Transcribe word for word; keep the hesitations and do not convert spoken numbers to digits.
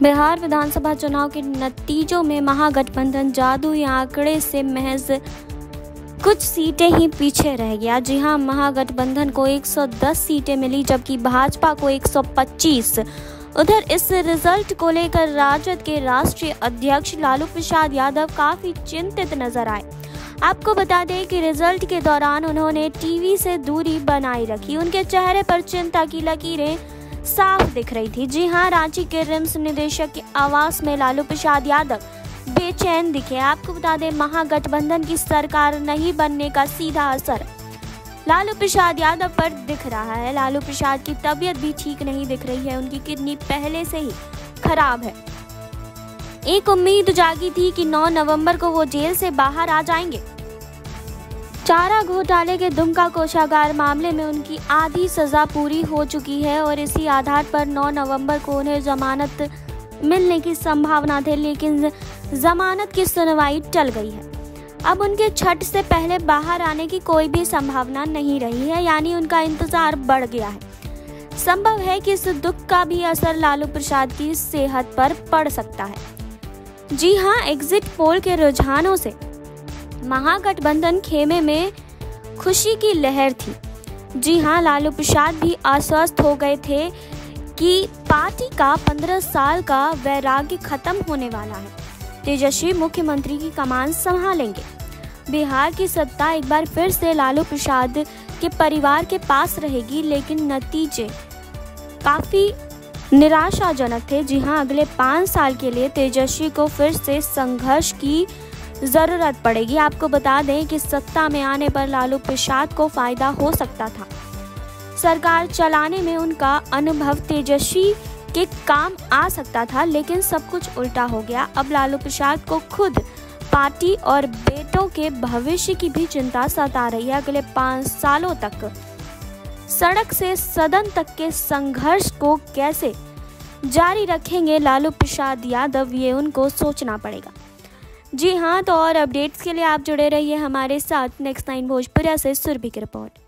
बिहार विधानसभा चुनाव के नतीजों में महागठबंधन जादुई आंकड़े से महज कुछ सीटें ही पीछे रह गया। जी हां, महागठबंधन को एक सौ दस सीटें मिली जबकि भाजपा को एक सौ पच्चीस। उधर इस रिजल्ट को लेकर राजद के राष्ट्रीय अध्यक्ष लालू प्रसाद यादव काफी चिंतित नजर आए। आपको बता दें कि रिजल्ट के दौरान उन्होंने टीवी से दूरी बनाए रखी। उनके चेहरे पर चिंता की लकीरें साफ दिख रही थी। जी हां, रांची के रिम्स निदेशक के आवास में लालू प्रसाद यादव बेचैन दिखे। आपको बता दें, महागठबंधन की सरकार नहीं बनने का सीधा असर लालू प्रसाद यादव पर दिख रहा है। लालू प्रसाद की तबीयत भी ठीक नहीं दिख रही है, उनकी किडनी पहले से ही खराब है। एक उम्मीद जागी थी कि नौ नवंबर को वो जेल से बाहर आ जाएंगे। चारा घोटाले के दुमका कोषागार मामले में उनकी आधी सजा पूरी हो चुकी है और इसी आधार पर नौ नवंबर को उन्हें जमानत मिलने की संभावना थी, लेकिन जमानत की सुनवाई टल गई है। अब उनके छठ से पहले बाहर आने की कोई भी संभावना नहीं रही है, यानी उनका इंतजार बढ़ गया है। संभव है कि इस दुख का भी असर लालू प्रसाद की सेहत पर पड़ सकता है। जी हां, एग्जिट पोल के रुझानों से महागठबंधन खेमे में खुशी की लहर थी। जी हां, लालू प्रसाद भी आश्वस्त हो गए थे कि पार्टी का पंद्रह साल का वैराग्य खत्म होने वाला है। तेजस्वी मुख्यमंत्री की कमान संभालेंगे। बिहार की सत्ता एक बार फिर से लालू प्रसाद के परिवार के पास रहेगी, लेकिन नतीजे काफी निराशाजनक थे। जी हां, अगले पाँच साल के लिए तेजस्वी को फिर से संघर्ष की जरूरत पड़ेगी। आपको बता दें कि सत्ता में आने पर लालू प्रसाद को फायदा हो सकता था। सरकार चलाने में उनका अनुभव तेजस्वी के काम आ सकता था, लेकिन सब कुछ उल्टा हो गया। अब लालू प्रसाद को खुद पार्टी और बेटों के भविष्य की भी चिंता सता रही है। अगले पाँच सालों तक सड़क से सदन तक के संघर्ष को कैसे जारी रखेंगे लालू प्रसाद यादव, ये उनको सोचना पड़ेगा। जी हाँ, तो और अपडेट्स के लिए आप जुड़े रहिए हमारे साथ। नेक्स्ट नाइन भोजपुरिया से सुरभि की रिपोर्ट।